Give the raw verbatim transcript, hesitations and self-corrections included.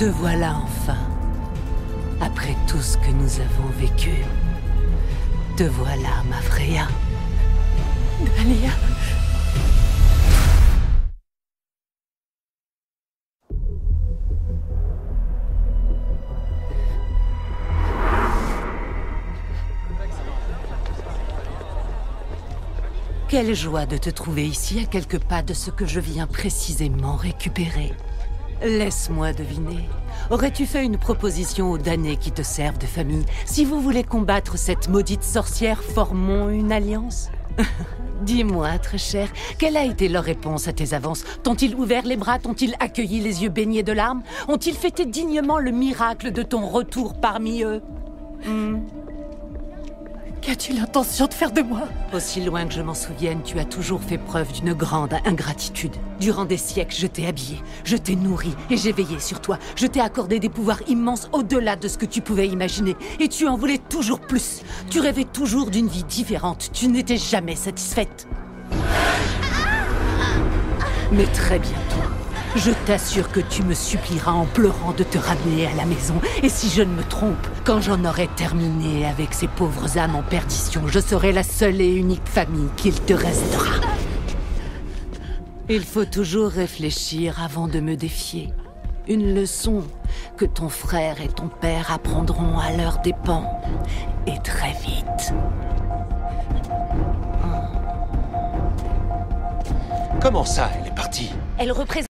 Te voilà enfin. Après tout ce que nous avons vécu, te voilà, ma Freya. Dahlia. Quelle joie de te trouver ici à quelques pas de ce que je viens précisément récupérer. Laisse-moi deviner. Aurais-tu fait une proposition aux damnés qui te servent de famille? Si vous voulez combattre cette maudite sorcière, formons une alliance. Dis-moi, très cher, quelle a été leur réponse à tes avances? T'ont-ils ouvert les bras? T'ont-ils accueilli les yeux baignés de larmes? Ont-ils fêté dignement le miracle de ton retour parmi eux? hmm. Qu'as-tu l'intention de faire de moi? Aussi loin que je m'en souvienne, tu as toujours fait preuve d'une grande ingratitude. Durant des siècles, je t'ai habillé, je t'ai nourri et j'ai veillé sur toi. Je t'ai accordé des pouvoirs immenses au-delà de ce que tu pouvais imaginer. Et tu en voulais toujours plus. Tu rêvais toujours d'une vie différente. Tu n'étais jamais satisfaite. Mais très bientôt, je t'assure que tu me supplieras en pleurant de te ramener à la maison. Et si je ne me trompe, quand j'en aurai terminé avec ces pauvres âmes en perdition, je serai la seule et unique famille qu'il te restera. Il faut toujours réfléchir avant de me défier. Une leçon que ton frère et ton père apprendront à leurs dépens. Et très vite. Comment ça, elle est partie? Elle représente